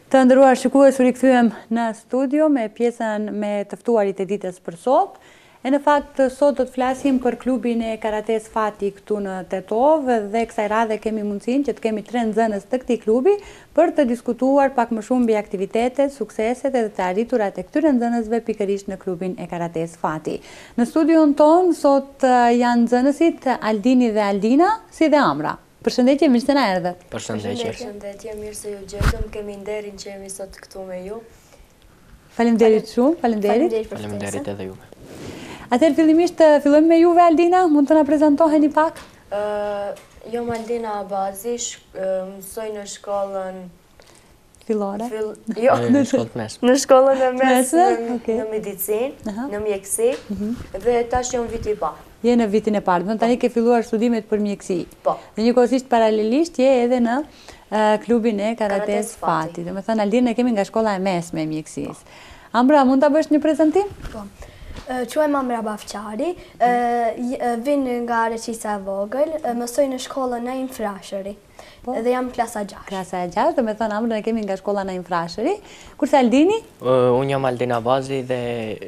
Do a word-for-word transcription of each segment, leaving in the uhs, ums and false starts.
Të nderuar shikues, u rikthyem në studio me pjesën me të ftuarit e ditës për sot. E në fakt sot do të flasim për klubin e karates Fati këtu në Tetov dhe kësaj radhe kemi mundësinë që të kemi tre nxënës të këtij klubi për të diskutuar pak më shumë mbi aktivitetet, sukseset dhe të arriturat e këtyre nxënësve pikërisht në klubin e karates Fati. Në studion ton sot janë nxënësit Aldini dhe Aldina, si dhe Amra. Përshëndetje, mirë se na erdhët. Përshëndetje. Përshëndetje, mirë se ju gjetëm, kemi nderin që jemi sot këtu me ju. Faleminderit shumë, faleminderit. Faleminderit edhe juve. Atëherë fillimisht fillojmë me juve, Aldina, mund të na prezantoheni pak? Jam Aldina Abazi, mësoj në shkollën fillore. Jo, në shkollën e mesme. Në shkollën e mesme, në medicinë, në mjekësi dhe tash jam viti i parë. Je në vitin e parë, do tani ke filluar studimet për mjekësi. Po. Dhe njëkohësisht paralelisht je edhe në klubin e karates Fati. Do me thënë Aldina kemi nga shkolla e mesme e mjekësisë. Amra, mund ta bësh një prezantim? Po. Quhem Amra Bafqari, vin nga Reqisa e vogël, mësoj në shkollën Naim Frashëri. Dhe jam klasa gjashtë. Klasa e gjashtë, do me thënë Amra ne kemi nga shkolla Naim Frashëri. Kurse Aldini? Unë jam Aldina Abazi dhe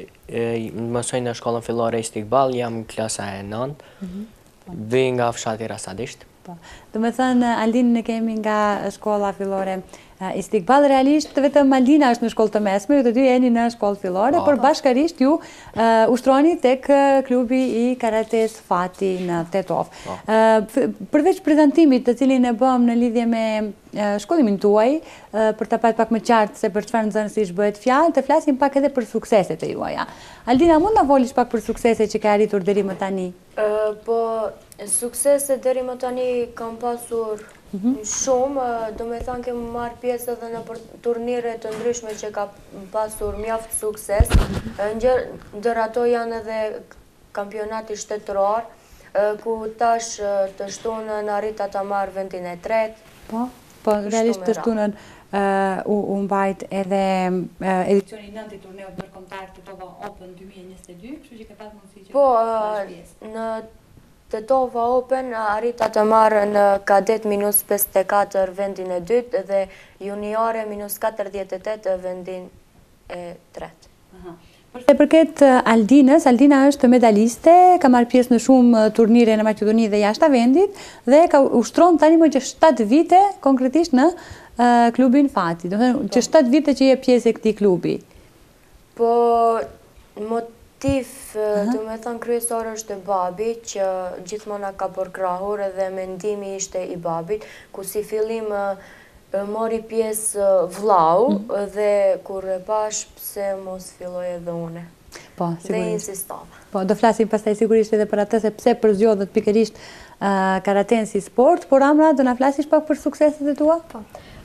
mësoj në shkollën fillore Istiqbal, jam klasa e nëntë, vi nga fshati Rasadisht. Do me thënë Aldini ne kemi nga shkolla fillore Istiqbal, realisht vetëm Aldina është në shkollë të mesme, ju të dy jeni në shkollë fillore, por bashkarisht ju ushtroni tek klubi i karates Fati në Tetov. Përveç prezantimit të cilin e bëm në lidhje me shkollimin tuaj, për të pat pak më qartë se për çfarë nxënësish bëhet fjalë, të flasim pak edhe për sukseset e juaja. Aldina, mund na folish pak për sukseset që ke arritur deri më tani? Po, sukseset deri më tani kam pasur shumë, do me thënë kemë marrë pjesë edhe në turnire të ndryshme që ka pasur mjaft sukses. Ndër ato janë edhe kampionati shtetëror, ku tash të shtunën arrita ta marrë vendin e tretë. Po, po, realisht të shtunën u mbajt edhe edicioni nëntë i turneut ndërkombëtar Tetova Open dy mijë e njëzet e dy, kështu që ke pas mundësi që po, në Tetova Open arrita të marrë në kadet minus pesëdhjetë e katër vendin e dytë dhe juniore minus katërdhjetë e tetë vendin e tretë. Për sa i përket Aldinës, Aldina është medaliste, ka marrë pjesë në shumë turnire në Maqedoni dhe jashtë vendit dhe ka ushtron tani më që shtatë vite konkretisht në klubin Fati. Do të thënë që shtatë vite që je pjesë e këtij klubi. Po, motiv, do me thënë kryesor është e babi, që gjithmona ka përkrahur dhe mendimi ishte i babit, ku si fillim mori pjesë vllau dhe kur e pash pse mos filloj edhe une. Po, dhe insistova. Po, do flasim pastaj sigurisht edhe për atë se pse përzgjodhet pikërisht karaten si sport, por Amra, do na flasish pak për sukseset e tua? Po.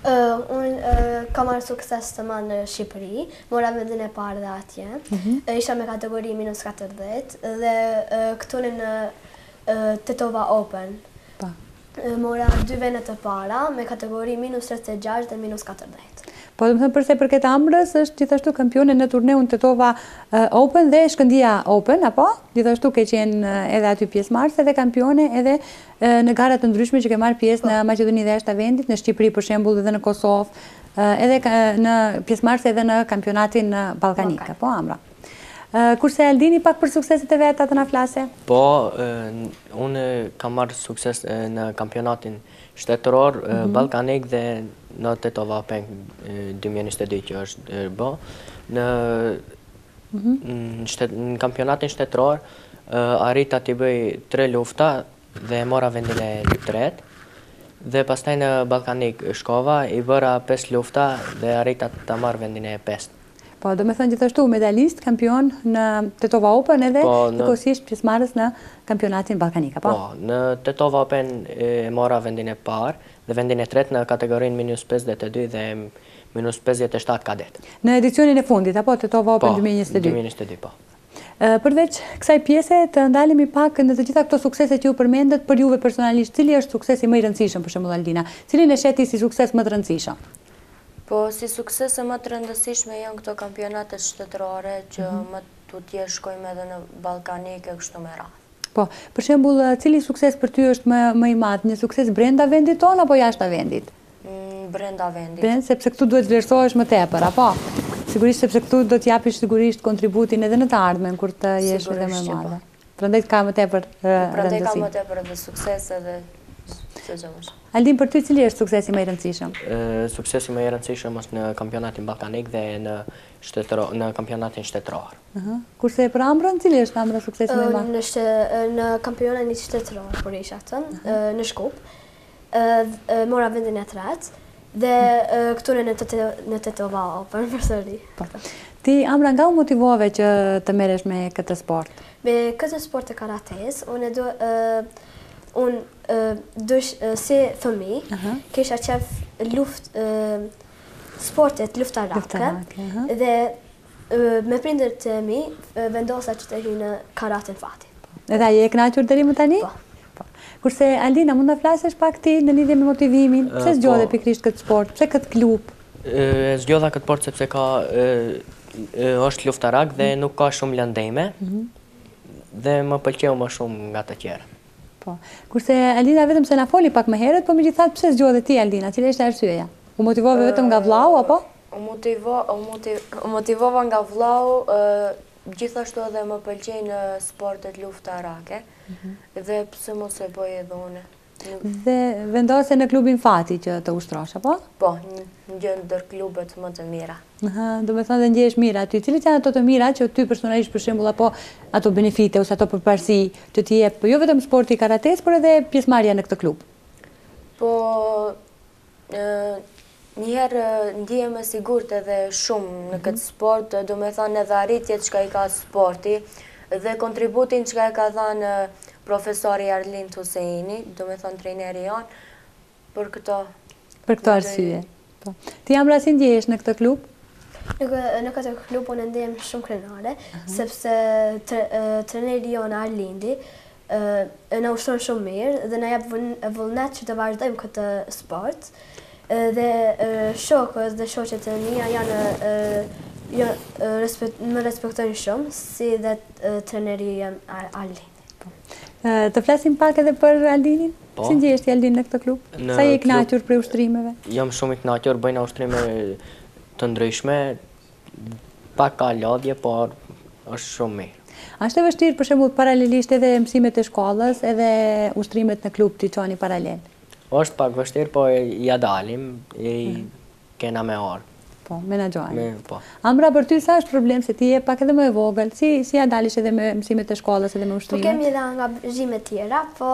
Unë kam marrë sukses të madh në Shqipëri, mora vendin e parë dhe atje. Isha me kategori minus katërdhjetë dhe këtu në Tetova Open. Mora dy vende të para me kategori minus tridhjetë e gjashtë dhe minus katërdhjetë. Po, do të thënë përse përket Amrës është gjithashtu kampione në turneun Tetova Open dhe Shkëndija Open, apo? Gjithashtu ke qenë edhe aty pjesëmarrëse dhe kampione edhe në gara të ndryshme që ke marrë pjesë në Maqedoni dhe jashtë vendit, në Shqipëri për shembull edhe në Kosovë, edhe në pjesëmarrëse edhe në kampionatin ballkanik, apo Amra? Kurse Aldini pak për sukseset e veta të na flase? Po, unë kam marrë sukses në kampionatin shtetëror, ballkanik dhe në Tetova Open dy mijë e njëzet e dy që është bë. Në kampionatin shtetëror arrita t'i bëj tre lufta dhe mora vendin e tretë. Dhe pastaj në ballkanik shkova, i bëra pesë lufta dhe arrita ta marr vendin e pestë. Po, do me thënë gjithashtu medalist, kampion në Tetova Open edhe njëkohësisht pjesëmarrës në kampionatin ballkanik, apo? Po, në Tetova Open e mora vendin e parë dhe vendin e tretë në kategorinë minus pesëdhjetë e dy dhe minus pesëdhjetë e shtatë kadet. Në edicionin e fundit, apo Tetova Open dy mijë e njëzet e dy? dy mijë e njëzet e dy, po. Përveç kësaj pjese të ndalemi pak në të gjitha këto suksese që ju përmendet për juve personalisht, cili është suksesi më i rëndësishëm për shembull Aldina? Cilin e sheti si sukses më të rëndësishëm? Po, si suksese më të rëndësishme janë këto kampionatet shtetërore që më tutje shkojmë edhe në ballkanike kështu me radhë. Po, për shembull, cili sukses për ty është më më i madh, një sukses brenda vendit ton apo jashtë vendit? brenda vendit. Ben, sepse këtu duhet vlerësohesh më tepër, apo? Sigurisht sepse këtu do t'japish sigurisht kontributin edhe në të ardhmen kur të jesh edhe më e madhe. Prandaj ka më tepër rëndësi. Prandaj ka më tepër edhe sukses edhe çdo gjë më shumë. Aldin, për ty cili është suksesi më i rëndësishëm? Suksesi më i rëndësishëm është në kampionatin ballkanik dhe në shtetëror, në kampionatin shtetëror. Ëh. Kurse për Amrën, cili është Amra suksesi më i madh? Në shte, në kampionatin shtetëror kur isha atë, në Shkup, mora vendin e tretë dhe këtu në në Tetovao, për përsëri. Ti Amra nga u motivove që të merresh me këtë sport? Me këtë sport të karates, unë do unë dush si fëmijë, kisha qef luft sportet luftarake dhe me prindërit e mi vendosa që të hy në karaten fati. Edhe je e kënaqur deri më tani? Po. Kurse Aldina, mund të flasësh pak ti në lidhje me motivimin? Pse zgjodhe pikërisht këtë sport? Pse këtë klub? E zgjodha këtë sport sepse ka është luftarak dhe nuk ka shumë lëndeme dhe më pëlqeu më shumë nga të tjerë. Po. Kurse Aldina vetëm se na foli pak më herët, po megjithatë pse zgjodhe ti Aldina? Cila ishte arsyeja? U motivove vetëm nga vllau apo? U motivo, u motiv, u motivova nga vllau, gjithashtu edhe më pëlqejnë sportet luftarake dhe pse mos e bëj edhe unë. Dhe vendose në klubin Fati që të ushtrosh, apo? Po, një gjë ndër klubet më të mira. Aha, do me thonë dhe ndjesh mira aty. Cilit janë ato të mira që ty personalisht për shembull apo ato benefite ose ato përparësi që ti jep, jo vetëm sporti karates, por edhe pjesëmarrja në këtë klub? Po, njëherë ndihem e sigurt edhe shumë në këtë sport, do me thonë edhe arritjet që ka i ka sporti dhe kontributin që ka i ka dhënë profesori Arlind Huseini, do me thonë trejneri janë, për këto... Për këto arsye. Ti Amra, si ndjehesh në këtë klub? Në këtë klub unë ndihem shumë krenare, sepse trejneri janë Arlindi na ushtron shumë mirë dhe na jep vullnet që të vazhdojmë këtë sport. Dhe shokët dhe shoqet e mia janë më respektojnë shumë, si dhe trejneri janë Arlindi. Të flasim pak edhe për Aldinin? Si ndjehesh ti Aldin në këtë klub? Sa je i kënaqur për ushtrimeve? Jam shumë i kënaqur, bëjna ushtrime të ndryshme, pak ka lodhje, por është shumë mirë. Ashtë e vështirë për shembull paralelisht edhe mësimet e shkollës, edhe ushtrimet në klub t'i çoni paralel? Është pak vështirë, po ja dalim, i kena me orë. Po, menaxhojmë. Po. Amra, për ty sa është problem se ti je pak edhe më e vogël? Si si ja dalish edhe me mësimet e shkollës edhe me ushtrimet? Po kemi edhe angazhime tjera, po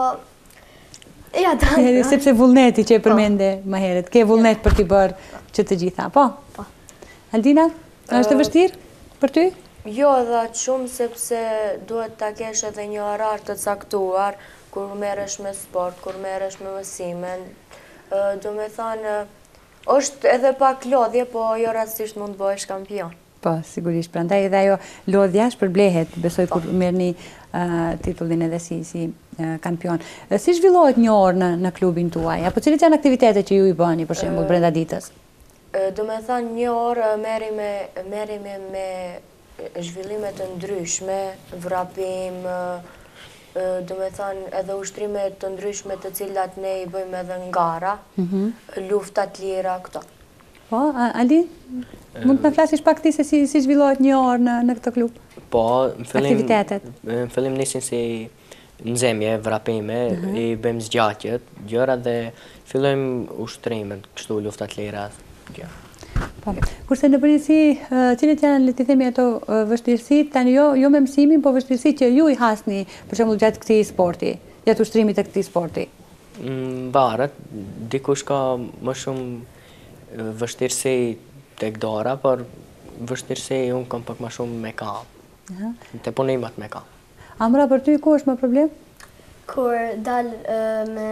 ja dalim. Sepse vullneti që e përmende më herët, ke vullnet për t'i bërë që të gjitha, po? Po. Aldina, është e vështirë për ty? Jo edhe atë shumë, sepse duhet ta kesh edhe një orar të caktuar kur merresh me sport, kur merresh me mësimen. Do me thënë, është edhe pak lodhje, po jo rastësisht mund të bëhesh kampion. Po, sigurisht, prandaj edhe ajo lodhja shpërblehet, besoj kur merrni titullin edhe si si kampion. Si zhvillohet një orë në në klubin tuaj? Apo cilat janë aktivitetet që ju i bëni për shembull brenda ditës? Do me thënë, një orë merrime merrime me zhvillime të ndryshme, vrapim, do me thënë edhe ushtrime të ndryshme të cilat ne i bëjmë edhe ngara, luftat lira, këto. Po, Ali, mund të më flasësh pak ti se si, si zhvillohet një orë në, në këtë klub? Po, në fillim, aktivitetet? Në fillim nisin si nxemje, vrapime, i bëjmë zgjatjet, gjëra dhe fillojmë ushtrimet, kështu luftat lira, gjëra. Po. Kurse në përgjithësi, cilat janë, le të themi ato vështirësi, tani jo, jo me mësimin, po vështirësi që ju i hasni, për shembull gjatë këtij sporti, gjatë ushtrimit të këtij sporti? Mbaret, dikush ka më shumë vështirësi tek dora, por vështirësi unë kam pak më shumë me kam. Te punimet me kam. Amra, për ty ku është më problem? Kur dal me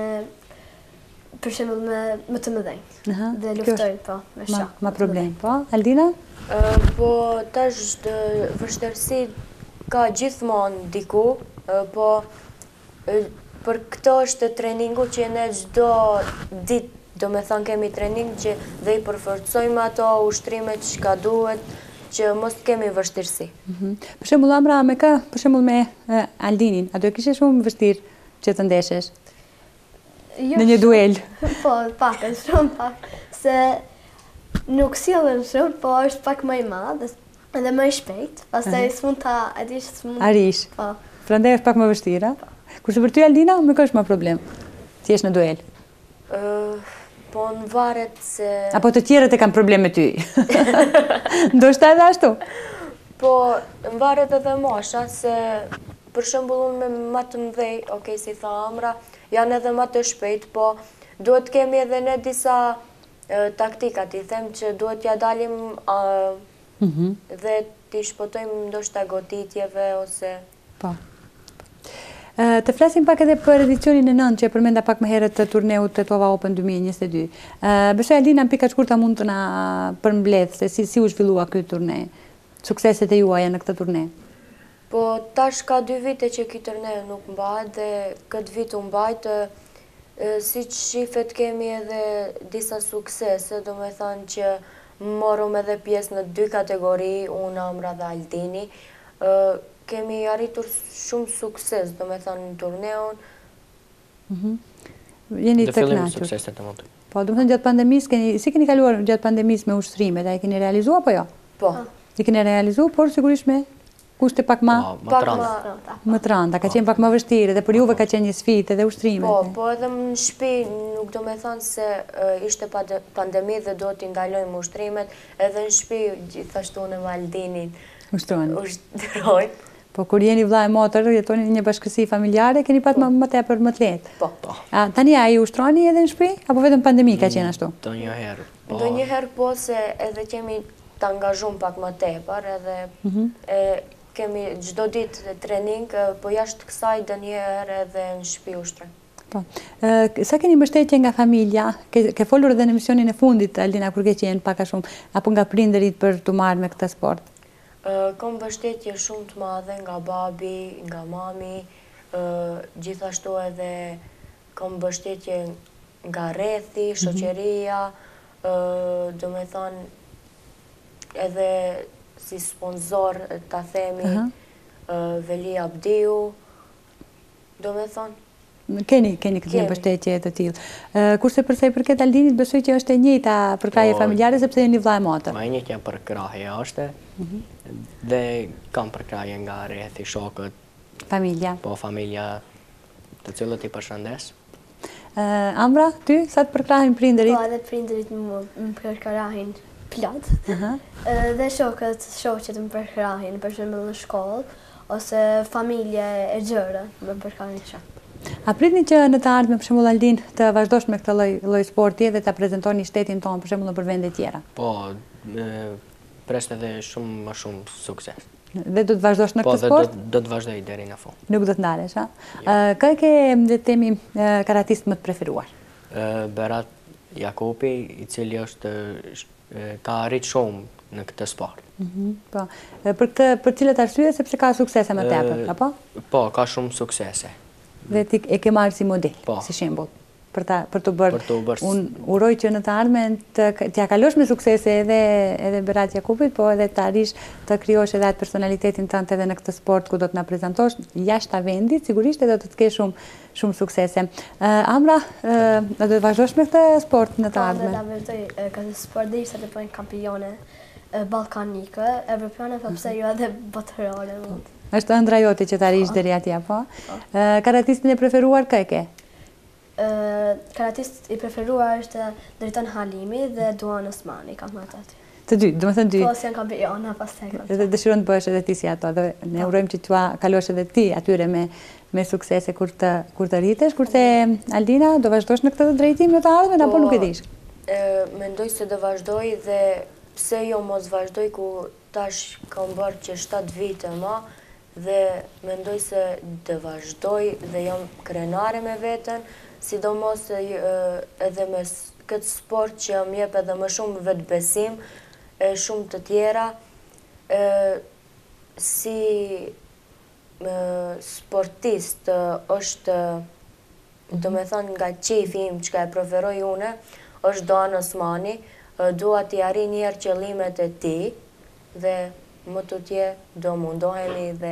për shembull me më të mëdhenj. Dhe luftojnë po me shok. Ma problem, po. Aldina? Po tash vështirësi ka gjithmonë diku, po për këto është treningu që ne çdo ditë, do me thënë kemi trening që dhe i përforcojmë ato ushtrimet që ka duhet, që mos kemi vështirësi. Për shembull Amra, me kë, për shembull me Aldinin, a do e kishe shumë vështirë që të ndeshesh? Në një duel? Po, pak, shumë pak. se nuk sillen shumë, po është pak më i madh edhe më i shpejt. Pastaj s'mund ta, e di që s'mund. Arish. Po. Prandaj është pak më vështirë. Kurse për ty Aldina, më ka është më problem. Ti je në duel. Uh, po në varet se... Apo të tjerët e kanë problem me ty. Ndoshta edhe ashtu. Po në varet edhe mosha se për shembull unë me më të mëdhej, okay, si tha Amra, janë edhe më të shpejt, po duhet kemi edhe ne disa uh, taktika, ti them që duhet ja dalim uh, mm -hmm. dhe ti shpotojmë ndoshta goditjeve ose... Po. Të flasim pak edhe për edicionin e nëntë që e përmenda pak më herët të turneut të Tova Open dy mijë e njëzet e dy. Besoj Aldina në pika shkurta mund të na përmbledh se si, si u zhvillua ky turne, sukseset e juaja në këtë turne. Po tash ka dy vite që ky turne nuk mbahet dhe këtë vit u mbajt, si që shifet kemi edhe disa suksese, do me thënë që morëm edhe pjesë në dy kategori, unë, Amra dhe Aldini. Kemi arritur shumë sukses, do me thënë në turneun. Jeni të fillim kënaqur. sukseset e mund. Po, do me thënë gjatë pandemisë, si keni kaluar gjatë pandemisë me ushtrimet, a e keni realizua apo jo? Po. I keni realizu, por sigurisht me kushte pak ma Po, më të rënda. më të rënda, ka qenë pak më vështirë dhe për juve ka qenë një sfidë edhe ushtrimet. Po, po edhe në shtëpi nuk do me thënë se uh, ishte pandemi dhe do t'i ndalojmë ushtrimet, edhe në shtëpi gjithashtu në Aldinin Ushtroni. ushtrojnë. Po kur jeni vlla e motër, jetoni në një bashkësi familjare, keni pat më më tepër më të lehtë. Po. A tani ai ushtroni edhe në shtëpi apo vetëm pandemi ka qenë ashtu? Ndonjëherë. Po. Ndonjëherë po se edhe kemi të angazhum pak më tepër edhe e, kemi çdo ditë trening, po jashtë kësaj ndonjëherë edhe në shtëpi ushtrojmë. Po. Sa keni mbështetje nga familja? Ke, ke folur edhe në emisionin e fundit, Aldina, kur ke qenë pak a shumë, apo nga prindërit për të marrë me këtë sport? Uh, kom mbështetje shumë të madhe nga babi, nga mami, uh, gjithashtu edhe kom mbështetje nga rrethi, shoqëria, uh, do me thonë edhe si sponsor ta themi, uh -huh. uh, Veli Abdiu, do me thonë. Keni, keni këtë mbështetje të tillë. Uh, kurse përsa i përket Aldinit, besoj që është e njëjta përkrahje familjare sepse jeni vlla e motër. Ma e njëjtja përkrahje është, dhe kam përkrahje nga rrethi, shokët, familja. Po familja të cilët i përshëndes. Uh, Amra, ty, sa të përkrahin prindërit? Po, edhe prindërit më, më përkrahin plot. Uh -huh. Dhe shokët, shoqet më përkrahin, për shembull në shkollë, ose familje e gjërë më përkrahin shumë. A pritni që në të ardhme, për shembull Aldin, të vazhdosh me këtë lloj lloj sporti dhe ta prezantoni shtetin tonë, për shembull nëpër vende tjera? Po, presë edhe shumë më shumë sukses. Dhe do të vazhdosh në po, këtë sport? Po, do të vazhdoj deri në fund. Nuk do të ndalesh, a? Ja. Kë ke dhe temi karatist më të preferuar? Berat Jakupi, i cili është ka arrit shumë në këtë sport. Mm -hmm, po. Për këtë, për cilët arsye, sepse ka suksese më tepër, apo? Po, ka shumë suksese. Dhe ti e ke marrë si model, po. si shembull, për ta për të bërë. Për të bërë. Unë uroj që në të ardhmen të t'ja kalosh me suksese edhe edhe Berat Jakupit, po edhe të arrish të krijosh edhe atë personalitetin tënd edhe në këtë sport ku do të na prezantosh jashtë vendit, sigurisht edhe do të kesh shumë shumë suksese. Uh, Amra, uh, do të vazhdosh me këtë sport në të ardhmen? Po, do ta vazhdoj këtë sport dhe ishte të bëjnë kampione ballkanike, evropiane, po pse jo edhe botërore. Është ëndra jote që të arrish deri atje, po? Karatistin e preferuar kë e ke? Karatist i preferuar është Drejton Halimi dhe Duan Osmani, kam atë aty. Të dy, do të thënë dy. Po, si janë kampiona, pastaj kam. Dhe dëshiron të bëhesh edhe ti si ato, dhe ne urojmë që t'ua kalosh edhe ti atyre me me suksese kur të kur të rritesh, kurse Aldina do vazhdosh në këtë drejtim në të ardhmen apo nuk e dish? Mendoj se do vazhdoj dhe pse jo mos vazhdoj ku tash kam bërë që shtatë vite më dhe mendoj se do vazhdoj dhe jam krenare me veten, sidomos edhe me këtë sport që më jep edhe më shumë vetbesim, e shumë të tjera, e, si e, sportist është, do me thënë nga qefi im që ka e preferoj une, është Duan Osmani, dua t'i arri njerë qëllimet e ti dhe më të tje do mundohemi dhe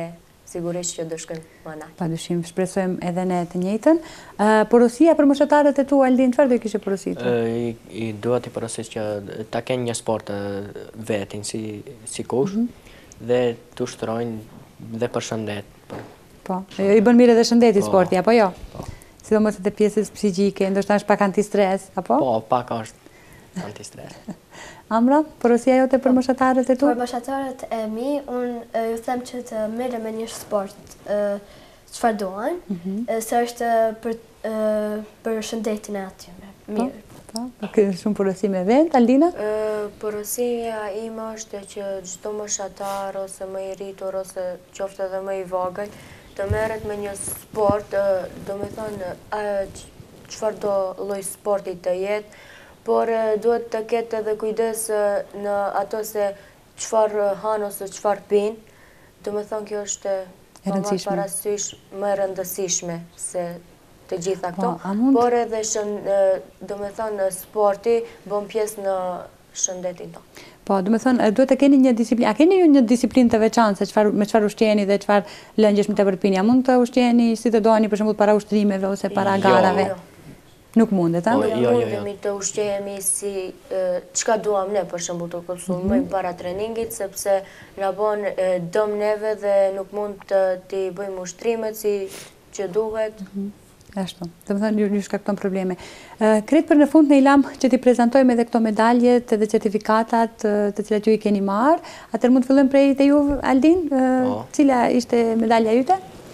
sigurisht që do shkojmë më lart. Padyshim, shpresojmë edhe ne të njëjtën. Porosia për moshatarët e tu, Aldin, çfarë do i kishe porositur? I, i dua t'i porosis që ta kenë një sport vetin si, si kush, dhe t'u shtrojnë dhe për shëndet. Po, i bën mirë edhe shëndeti sporti, apo jo? Po. Sidomos edhe pjesës psiqike, ndoshta është pak antistres, apo? Po, pak është antistres. Amra, porosia jote për moshatarët e tu? Për moshatarët e mi, unë ju them që të merren me një sport çfarë duan, se është për për shëndetin e atyre. Mirë. Po, po, shumë porosi me vend, Aldina? Porosia ime është që çdo moshatar ose më i rritur ose qoftë edhe më i vogël të merret me një sport, do me thonë çfarë do lloj sporti të jetë, por duhet të ketë edhe kujdes në ato se çfarë han ose çfarë pin. Do me thonë kjo është e rëndësishme, parasysh më e rëndësishme se të gjitha këto, po, por edhe do me thonë sporti bën pjesë në shëndetin tonë. Po, do me thonë, duhet të keni një disiplinë, a keni ju një disiplinë të veçantë se me çfarë ushqeni dhe çfarë lëngjesh me të përpini? A mund të ushqeni si të doni, për shembull para ushtrimeve ose para garave? Nuk mundet, a? Jo, jo, mundemi të ushqehemi si çka duam ne, për shembull të konsumojmë para treningit, sepse na bën dëm neve dhe nuk mund të t'i bëjmë ushtrimet si që duhet. Ashtu, të më thënë, ju shkakton probleme. Kretë për në fund në ilam që t'i prezentojmë edhe këto medaljet dhe certifikatat të cilat ju i keni marë, atër mund të fillojmë prej të ju, Aldin, cila ishte medalja jute?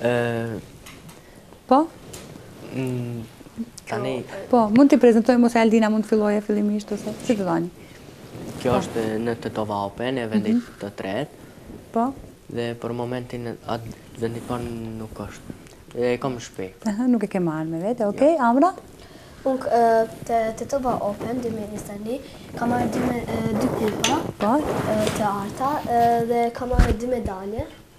Po? Tani... Po, mund t'i prezentojmë ose Aldina mund të filloje fillimisht ose si të dhoni? Kjo është në Tetova Open, e vendit të tretë. Po? Dhe për momentin atë vendit parë nuk është. E kam shpejt. Nuk e ke marrë me vete, okej, Amra? Unë të Tetova Open dy mijë e njëzet e një kam marrë dy kupa të arta dhe kam marrë dy medalje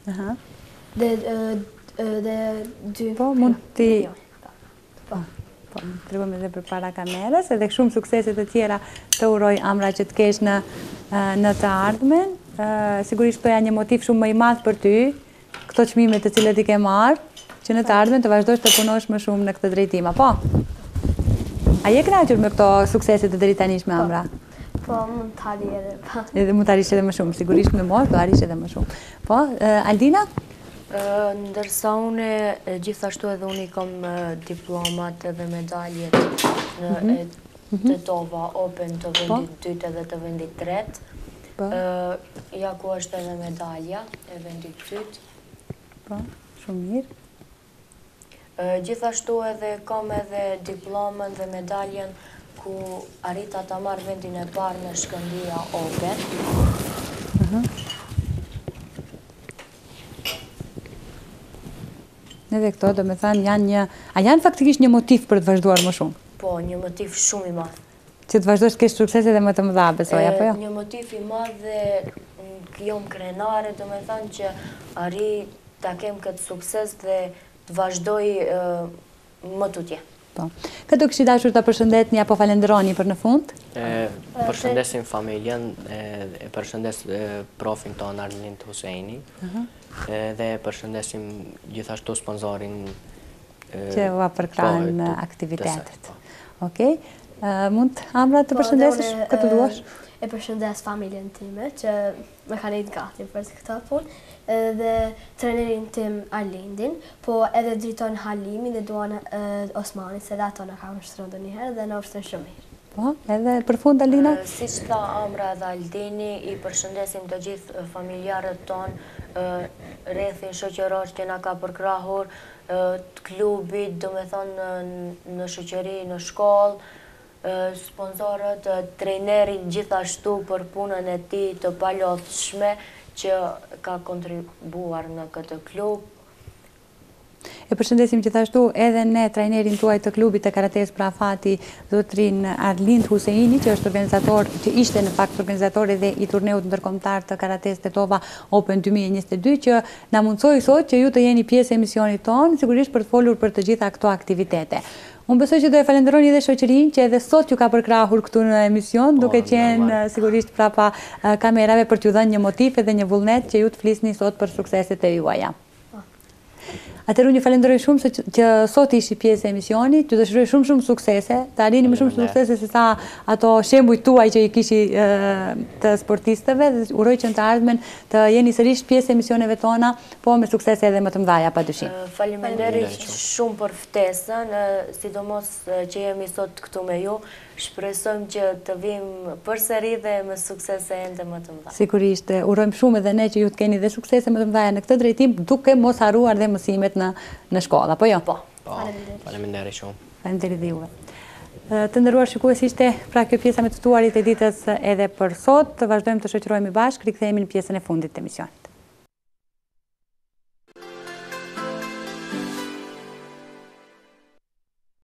dhe dy... Po, mund t'i... Po, po, të tregojmë edhe për para kamerës, edhe shumë sukseset të tjera të uroj, Amra, që të kesh në të ardhmen. Sigurisht këto janë një motiv shumë më i madh për ty, këto çmimet të cilat i ke marrë, që në të ardhmen të vazhdojsh të punosh më shumë në këtë drejtim, apo? A je kënaqur me këto sukseset të deri tanishme, Amra? Po, mund të arri edhe pa. Edhe mund të arish edhe më shumë, sigurisht me moshë do arish edhe më shumë. Po, Aldina? Ndërsa une, gjithashtu edhe unë i kam diplomat edhe medaljet në Tetova Open të vendit dytë edhe të vendit tretë. Ja ku është edhe medalja e vendit dytë. Po, shumë mirë. Gjithashtu edhe kam edhe diplomën dhe medaljen ku arrita ta marrë vendin e parë në Shkëndija Open. Edhe këto, do me thënë, janë një... A janë faktikisht një motiv për të vazhduar më shumë? Po, një motiv shumë i madh. Që të vazhdojsh të kesh suksese dhe më të mëdha, besoj, apo jo? Një motiv i madh dhe jom krenare, do me thënë që arri ta kem këtë sukses dhe të vazhdoj më tutje. Po. Këtë do kështu dashur të përshëndetni apo falenderoni për në fund? Përshëndesim familjen, e përshëndes profin tonë Arlind Husejni, dhe përshëndesim gjithashtu sponsorin që u përkrahën aktivitetet. Okej. Mund Amra të përshëndesësh këtë duash? E përshëndes familjen time që me ka nejtë gati për këtë punë, dhe trenerin tim Arlindin, po edhe driton Halimin dhe Duan Osmani, se dhe ato në kam shtërën dhe njëherë dhe në ushtën shumë mirë. Po, edhe për fund, Alina? Si që tha Amra dhe Aldini, i përshëndesim të gjithë familjarët tonë, rrethin shoqëror që na ka përkrahur, të klubit, do me thonë në shoqëri, në shkollë, sponsorët, trejnerin gjithashtu për punën e tij të palodhshme që ka kontribuar në këtë klub. E përshëndesim gjithashtu edhe ne trajnerin tuaj të klubit të karates Prafati, zotrin Arlind Husejni, që është organizator, që ishte në fakt organizator edhe i turneut ndërkombëtar të karates Tetova Open dy mijë e njëzet e dy, që na mundsoi sot që ju të jeni pjesë e emisionit tonë, sigurisht për të folur për të gjitha këto aktivitete. Unë besoj që do e falenderoni edhe shoqërinë që edhe sot ju ka përkrahur këtu në emision, duke qenë sigurisht prapa kamerave për t'ju dhënë një motiv edhe një vullnet që ju të flisni sot për sukseset e juaja. Atëherë unë ju falenderoj shumë se që sot ishi pjesë e emisionit, ju dëshiroj shumë shumë suksese, të arrini më shumë suksese se sa ato shembuj tuaj që i kishi të sportistëve dhe uroj që në të ardhmen të jeni sërish pjesë e emisioneve tona, po me suksese edhe më të mëdha padyshim. Faleminderit shumë për ftesën, sidomos që jemi sot këtu me ju. Shpresojmë që të vim përsëri dhe me suksese ende më të mëdha. Sigurisht, urojmë shumë edhe ne që ju të keni dhe suksese më të mëdha në këtë drejtim, duke mos harruar dhe mësimet në në shkolla, po jo? Po. Faleminderit shumë. Faleminderit dhe juve. Të nderuar shikues, ishte pra kjo pjesa me të ftuarit e ditës edhe për sot. Vazhdojmë të shoqërohemi bashkë, rikthehemi në pjesën e fundit të emisionit.